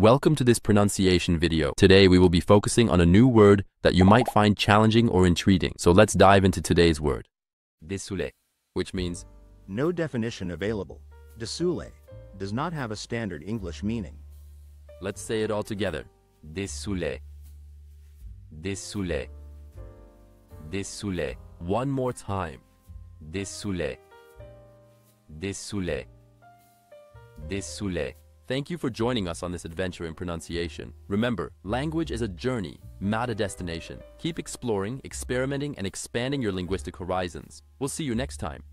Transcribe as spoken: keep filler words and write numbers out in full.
Welcome to this pronunciation video. Today we will be focusing on a new word that you might find challenging or intriguing. So let's dive into today's word. Dessoulais, which means no definition available. Dessoulais does not have a standard English meaning. Let's say it all together. Dessoulais. Dessoulais. Dessoulais. One more time. Dessoulais. Dessoulais. Dessoulais. Thank you for joining us on this adventure in pronunciation. Remember, language is a journey, not a destination. Keep exploring, experimenting, and expanding your linguistic horizons. We'll see you next time.